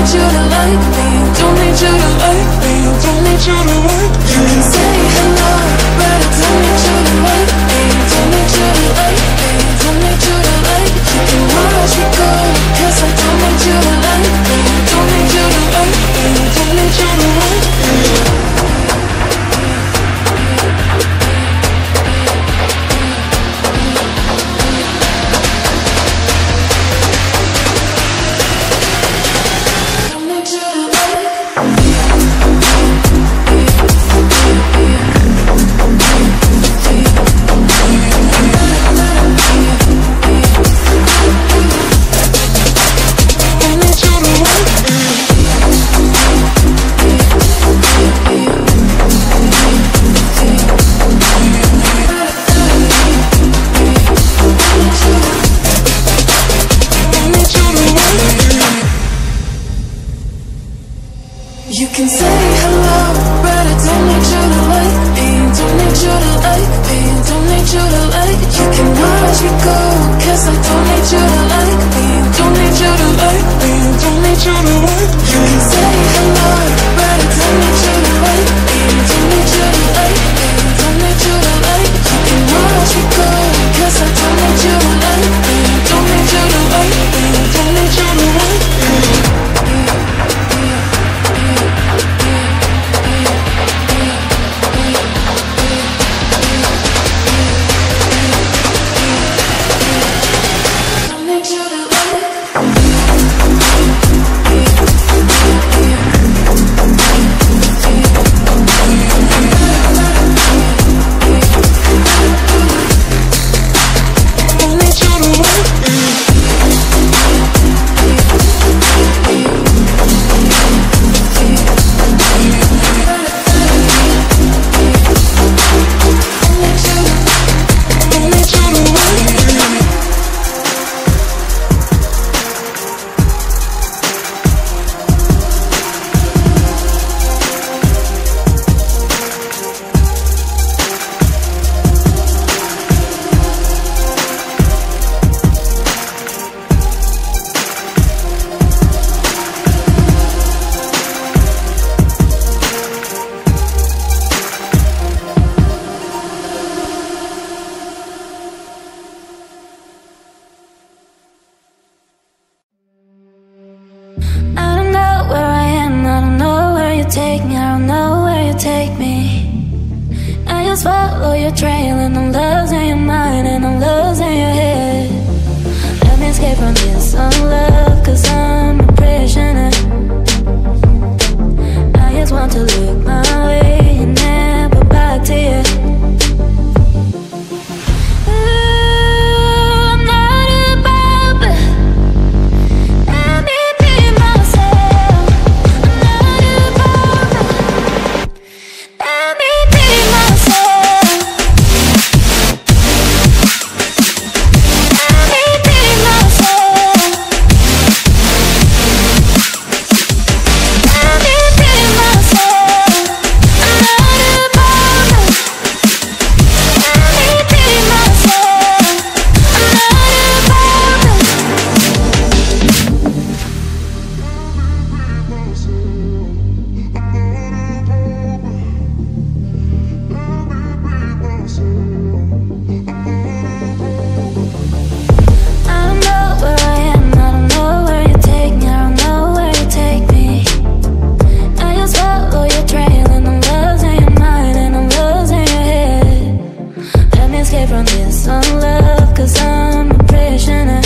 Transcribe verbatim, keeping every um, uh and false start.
need you to like me, don't need you to like me, don't need you to like me. You can say hello, but I don't need you to like me, don't need you to like me, don't need you to like me. You can watch me go, cause I don't need you to like me, don't need you to like me, don't need you to like me. You can say hello, but I don't need you to like me, don't need you to like me, don't need you to like me. You can watch me go, cause I don't need you to like me, don't need you to like me, don't need you to like me. You can say hello, but I don't need you to like me, don't need you to like me, don't need you to like me. You can watch me go, cause I don't need you to like me, don't need you to like me, don't need you to like me. Take me, I don't know where you take me. I just follow your trail and I'm losing your mind and I'm losing your head. Let me escape from this unlove, cause I'm a prisoner. I just want to look my way and never back to you. From this unlove, cause I'm a prisoner.